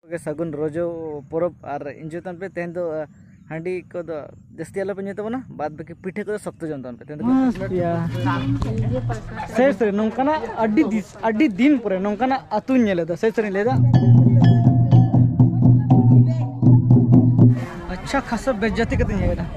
सगुन रोजो परब और इंजोतन पे तेन दो हांडी को दो जस्ती आला पंजे तबना बाद बाकी पिठे को सख्त जंतन पे तेन सही सही नौकाना अड्डी दिन पुरे नौकाना अतुन नेलेदा सही सही लेदा अच्छा खासा बेइज्जती करते हैं ना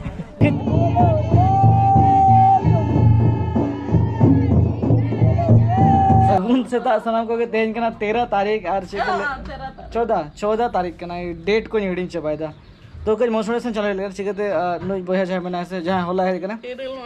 सगुन से सनाम को तेज कना 13 तारीख और 14 तारीख कना डेट को हिड़ी चबायदा तो कई मोसोडेसन चला लेकर चिकते नुई बोया जहां बना से जहां होला है कना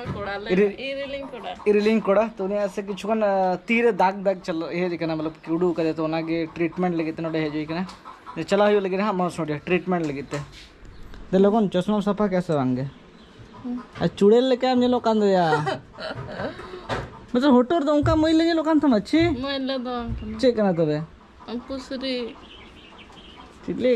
इरिलिंग कोड़ा तो ने ऐसे किछुकन तीर दाग चलो हे कना मतलब कुडू करे तो नागे ट्रीटमेंट लगे नोडे हे जई कना चला हो लगे हां मोसोडे ट्रीटमेंट लगे दे लोगन चश्मा सफा कैसे वांगे आ चुड़ेल लेके हम लोग कांद या मतलब होटोर तो उनका मोइल ले लोकान थम अच्छी मोइल दो चेक करना तबे हम पुसरी तिले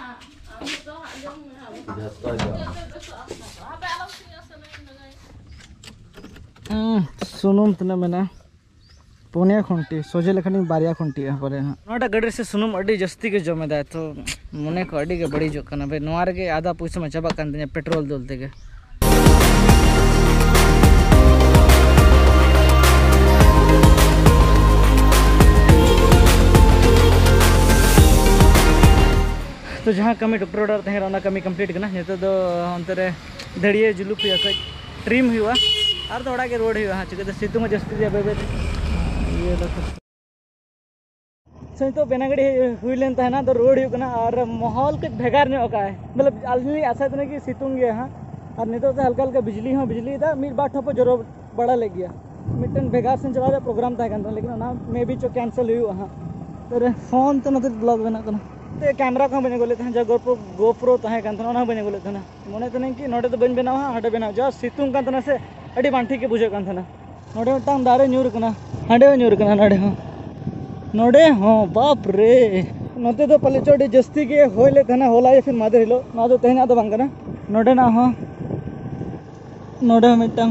सुनुम तना मेना पुनिया खुंटी सोजे लेखनी बारिया खुंटी परे नोटा गडर से सुनुम अडी जस्ती के जमेदा तो मने को अडी के बड़ी जो कना भाई नोआर के आधा पैसा में चबा कान पेट्रोल दोलते के तो जहाँ कमी डॉक्टर ऑर्डर तहरा कमी कंप्लीट करना नितो दो अंतरे धड़िए जुलूप ट्रिम हुआ और थोड़ा के रोड हुआ चिकते सितुंग जस्ती दिया बेबे ये सही तो बेनागड़ी हुई लेन तहना तो रोड हुआ और माहौल कुछ भेगार ने का है मतलब आलनी आशा तना कि सितुंग गया हाँ और नितो से हल्का हल्का बिजली था मीट बाट ठोप जरो बड़ा लग गया मिटन भेगार से चला प्रोग्राम था लेकिन मे भी चो कैंसल हुआ हाँ तो फोन तो नते ब्लॉग बना तो कैमरा को बने गोले जहाँ गोप्रो तहें बने गोले मने तो नहीं कि नोडे तो बन बनावा हाडे बनाव जा सितुंग कान से अड़ी बांठी के बुझे कान नोडे मिटन दारे न्यूर कना हाडे न्यूर कना नोडे हाँ बाप रे नोते तो पले चोटी जस्ती के होले थना होला या फिर मादर हिलो ना तो तेहना तो बांगना नोडे ना हाँ नोडे मिटन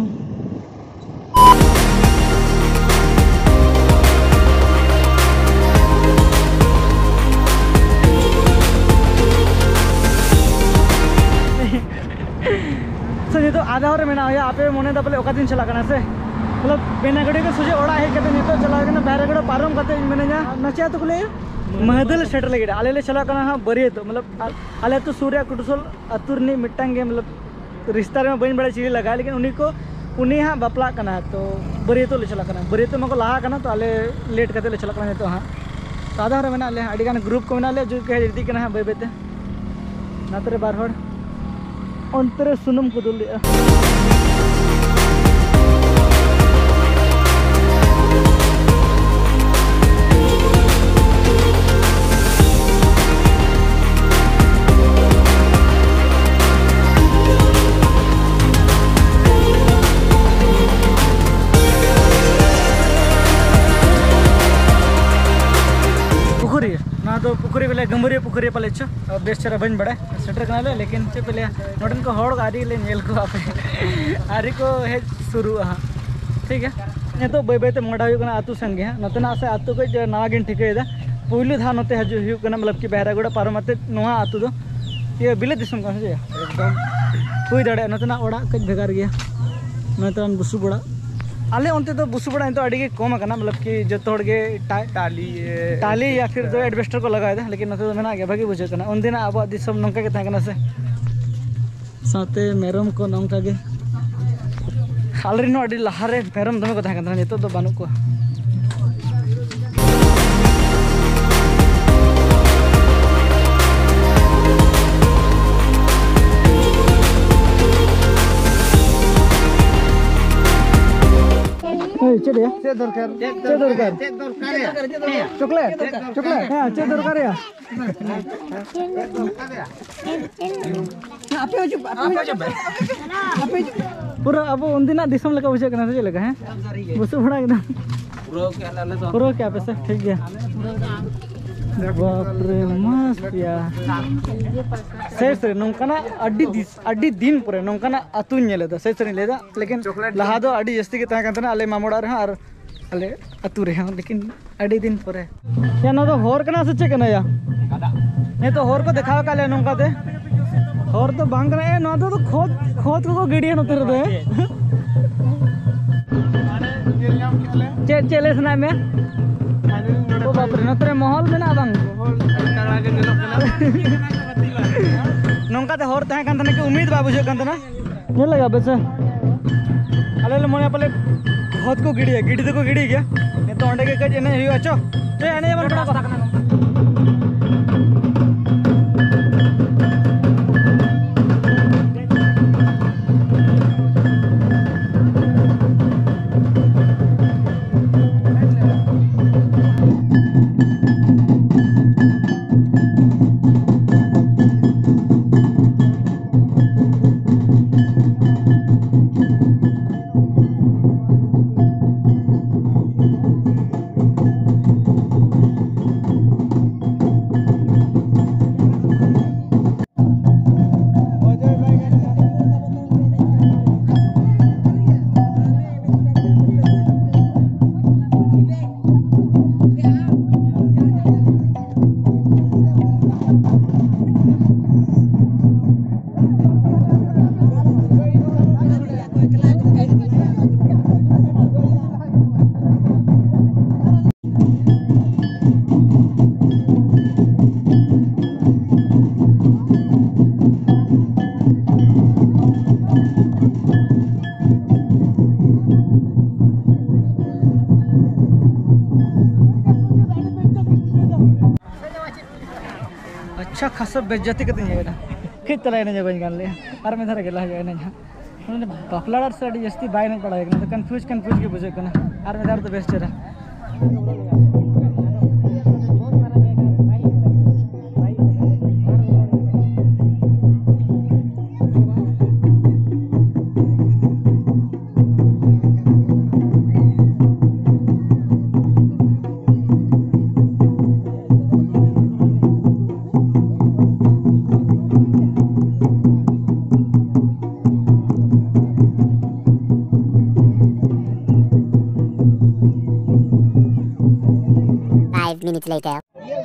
तो आधा और मेना है आपे मने दबले ओका दिन चला करना से मतलब बेनागड़ी के सुजे ओड़ा है कहते नहीं तो चला करना बैरगड़ पारम करते मैंने जा नचिया तो ले महदल सेटर लगे आले ले चला करना हां बरिए तो मतलब आले तो सूर्य कुटुसल अतुरनी मिट्टांगे मतलब रिश्ता में बन बड़े चीज लगा लेकिन उन्हीं हां बपला करना तो बरिए तो ले चला करना बरिए तो मको लहा करना तो आले लेट करते ले चला करना तो हां तो आधा और मेना ले अड़ी गान ग्रुप को मेना ले जो कहे जल्दी करना हां बेबेते ना तरे बार होड़ अंतरे सुनम को दुल दिया ना तो पुखरी पहले गंभीर पुखरी पाले बेस चरा बन बड़ा सेटर करना लेकिन चे पहले नोटन को हड़ आरी ले नेल को आप आरी को हे शुरू हाँ ठीक है ये तो बै बैते मोड़ा होना आतु संगे हाँ नतना से आतु को नवा गिन ठिकादा पुलू धा नते हजू होना मतलब कि बहरागुड़ा पारमते नवा आतु दो ये बिले दिसम का से एकदम हुई दाड़े नतना ओड़ा कज भेगार गया नतन बुसु बड़ा आले उनते तो बुसु बड़ा तो अड़ी कम करना मतलब कि जो के टाली या फिर तो एडवेस्टर को लगाए थे लेकिन नते तो मेना गया भागी बुझे उन दिन अब दिसम नौका के तहना से साथे मेरम को नौका के आलरी अड़ी लहारे मेरम दमे को तहना नितो तो बानु को चलिए चेक दरकार चॉकलेट हाँ चेक दरकार है पूरा अब उन दिन दिसम लगा बुझे करना से लगा है बुसु बड़ा एकदम पूरा क्या पैसा ठीक है बाप रे मस्त या सही सही नौकाना अड्डी दिन पूरे नौकाना अतुन नेलेदा सही सही लेदा लेकिन लहा दो अड्डी जस्ती के तहना कंतना अले मामोड़ा रे और अले अतु रे लेकिन अड्डी दिन पूरे या ना तो होर कना से चे कना या नहीं तो होर को दिखाओ काले नौकाते होर तो बांग रहे हैं ना तो खोद खोद को गिड़ी नोते रहते हैं चेले सुना में वो बाप रे नोते माहौल में ना बांग नौकाते होर तहे कान तने की उम्मीद बा बुझे कान तना ये लगा बस अले ले मोने पले खोद को गिड़ी है गिड़ी तो को गिड़ी गया ये तो अंडे के कज एने हियो अचो तो एने बन पड़ा अच्छा खासा बेइज्जती करते हैं ना कित तरह ने जगह गान ले और मैं धरे गेला है ना मैंने बापलाड़ से अड़ी जस्ती बाय नहीं पड़ा है तो कंफ्यूज के बुझे कना और मैं धर तो बेस्ट है minutes later.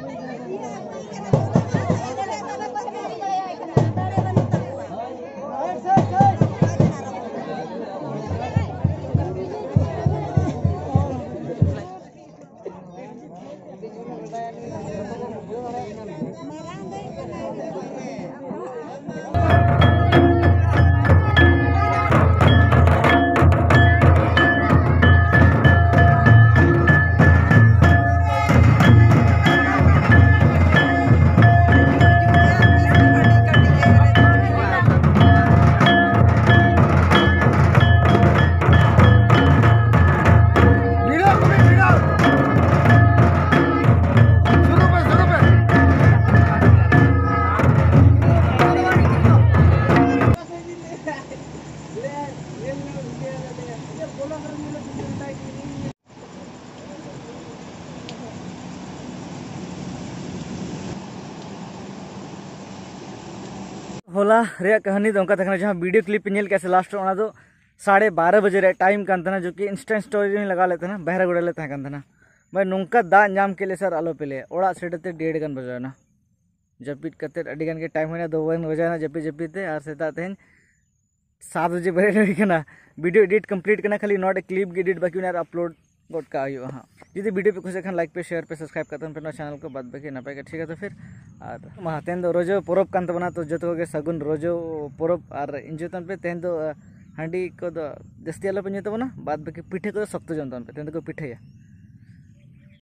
होला रे कहानी तो जहाँ वीडियो क्लिप नेल कैसे लास्ट दो 12:30 बजे रे टाइम कान जो कि इंस्टेंट स्टोरी में लगा लेते ना बहरा गुड़ा लेते भाई नौका दाग नाम के लिए सर आलो पेले ओड़ा सेटते 1:30 गन बजाना जपित कते अड़ी गन के टाइम होना 2 बजाना जपी जपीते और सेता तेन 7 बजे बरे वीडियो एडिट कंप्लीट करना खाली नॉट क्लिप एडिट बाकी अपलोड गोट का हाँ जुदी वीडियो पे खुश खान लाइक पे शेयर पे सब्सक्राइब करते पे चैनल को बाद बाकी नपाय का ठीक है तो फिर और मा तेन दो रोजो परब कान तबना तो जतो के सगुन रोजो परब और इंजोतन पे तेन दो हांडी को दो जस्ती आलो पे तबना बाद बाकी पिठे को सख्त जन पे तेन को पिठेया